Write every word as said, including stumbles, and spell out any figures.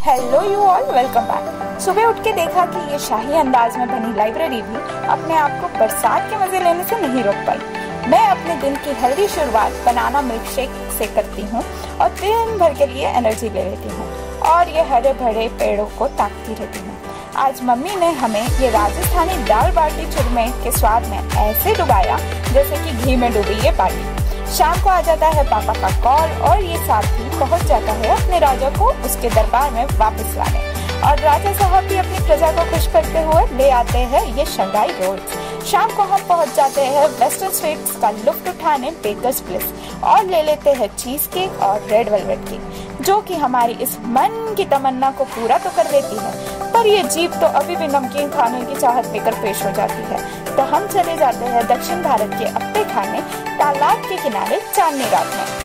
Hello you all, welcome back. सुबह उठ के देखा कि ये शाही अंदाज में बनी लाइब्रेरी भी अपने आप को बरसात के मजे लेने से नहीं रोक पाई। मैं अपने दिन की हेल्दी शुरुआत बनाना मिल्क शेक से करती हूँ और दिन भर के लिए एनर्जी ले लेती हूँ और ये हरे भरे पेड़ों को ताकती रहती हूँ। आज मम्मी ने हमें ये राजस्थानी दाल बाटी चूरमे के स्वाद में ऐसे डुबाया जैसे कि घी में डूबी ये बाटी। शाम को आ जाता है पापा का कॉल और ये साथ ही पहुंच जाता है अपने राजा को उसके दरबार में वापस लाने, और राजा साहब भी अपनी प्रजा को खुश करते हुए ले आते हैं ये शंघाई रोल्स। शाम को हम पहुंच जाते हैं वेस्टर्न स्वीट्स का लुत्फ उठाने बेकर्स प्लेस और ले लेते हैं चीज केक और रेड वेलवेट केक, जो कि हमारी इस मन की तमन्ना को पूरा तो कर देती है, पर ये जीभ तो अभी भी नमकीन खाने की चाहत लेकर पेश हो जाती है। तो हम चले जाते हैं दक्षिण भारत के अप्पे खाने तालाब के किनारे चांदनी रात में।